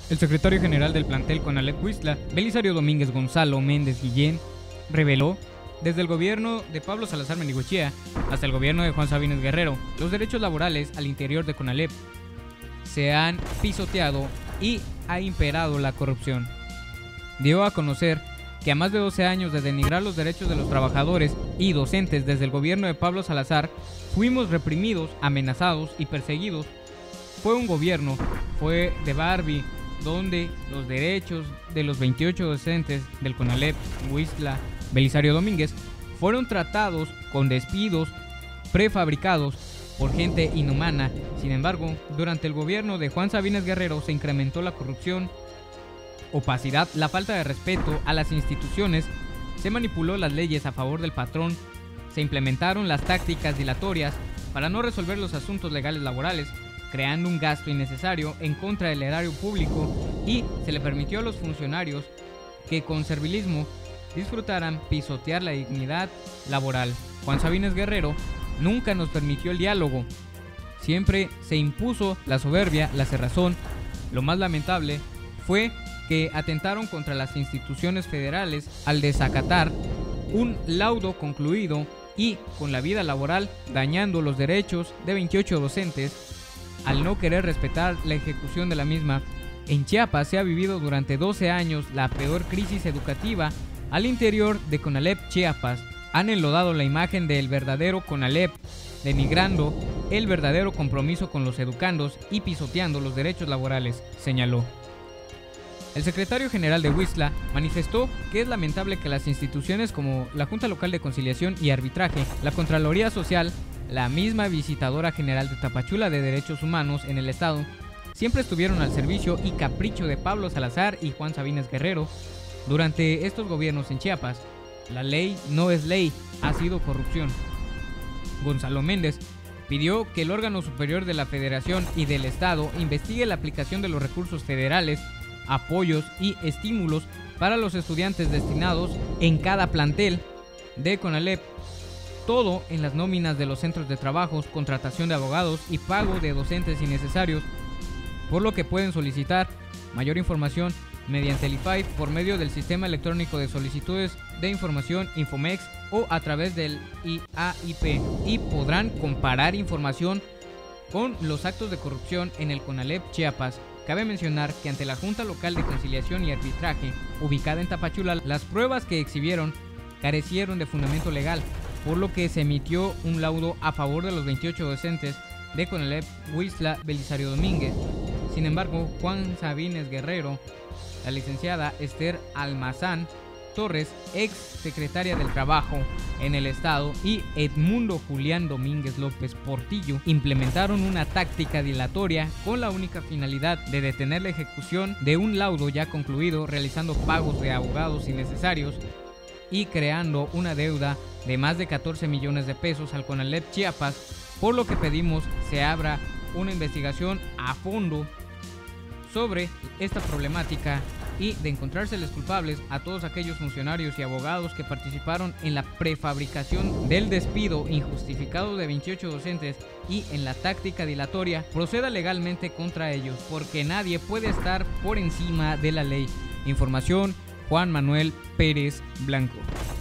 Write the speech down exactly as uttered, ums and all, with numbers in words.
El secretario general del plantel Conalep Huixtla, Belisario Domínguez Gonzalo Méndez Guillén, reveló: desde el gobierno de Pablo Salazar Mendigochea hasta el gobierno de Juan Sabines Guerrero, los derechos laborales al interior de Conalep se han pisoteado y ha imperado la corrupción. Dio a conocer que a más de doce años de denigrar los derechos de los trabajadores y docentes desde el gobierno de Pablo Salazar, fuimos reprimidos, amenazados y perseguidos. Fue un gobierno, fue de Barbie, donde los derechos de los veintiocho docentes del Conalep Huixtla Belisario Domínguez fueron tratados con despidos prefabricados por gente inhumana. Sin embargo, durante el gobierno de Juan Sabines Guerrero se incrementó la corrupción, opacidad, la falta de respeto a las instituciones, se manipuló las leyes a favor del patrón, se implementaron las tácticas dilatorias para no resolver los asuntos legales laborales, creando un gasto innecesario en contra del erario público, y se le permitió a los funcionarios que con servilismo disfrutaran pisotear la dignidad laboral. Juan Sabines Guerrero nunca nos permitió el diálogo, siempre se impuso la soberbia, la cerrazón. Lo más lamentable fue que atentaron contra las instituciones federales al desacatar un laudo concluido y con la vida laboral, dañando los derechos de veintiocho docentes al no querer respetar la ejecución de la misma. En Chiapas se ha vivido durante doce años la peor crisis educativa al interior de Conalep Chiapas. Han enlodado la imagen del verdadero Conalep, denigrando el verdadero compromiso con los educandos y pisoteando los derechos laborales, señaló. El secretario general de Huixtla manifestó que es lamentable que las instituciones como la Junta Local de Conciliación y Arbitraje, la Contraloría Social, la misma visitadora general de Tapachula de Derechos Humanos en el estado, siempre estuvieron al servicio y capricho de Pablo Salazar y Juan Sabines Guerrero. Durante estos gobiernos en Chiapas, la ley no es ley, ha sido corrupción. Gonzalo Méndez pidió que el órgano superior de la Federación y del Estado investigue la aplicación de los recursos federales, apoyos y estímulos para los estudiantes destinados en cada plantel de Conalep, todo en las nóminas de los centros de trabajos, contratación de abogados y pago de docentes innecesarios, por lo que pueden solicitar mayor información mediante el I F A I por medio del Sistema Electrónico de Solicitudes de Información Infomex o a través del I A I P, y podrán comparar información con los actos de corrupción en el Conalep Chiapas. Cabe mencionar que ante la Junta Local de Conciliación y Arbitraje, ubicada en Tapachula, las pruebas que exhibieron carecieron de fundamento legal, por lo que se emitió un laudo a favor de los veintiocho docentes de Conalep Huixtla Belisario Domínguez. Sin embargo, Juan Sabines Guerrero, la licenciada Esther Almazán Torres, ex secretaria del Trabajo en el Estado, y Edmundo Julián Domínguez López Portillo implementaron una táctica dilatoria con la única finalidad de detener la ejecución de un laudo ya concluido, realizando pagos de abogados innecesarios y creando una deuda de más de catorce millones de pesos al Conalep Chiapas, por lo que pedimos se abra una investigación a fondo sobre esta problemática y de encontrárseles culpables a todos aquellos funcionarios y abogados que participaron en la prefabricación del despido injustificado de veintiocho docentes y en la táctica dilatoria proceda legalmente contra ellos, porque nadie puede estar por encima de la ley. Información: Juan Manuel Pérez Blanco.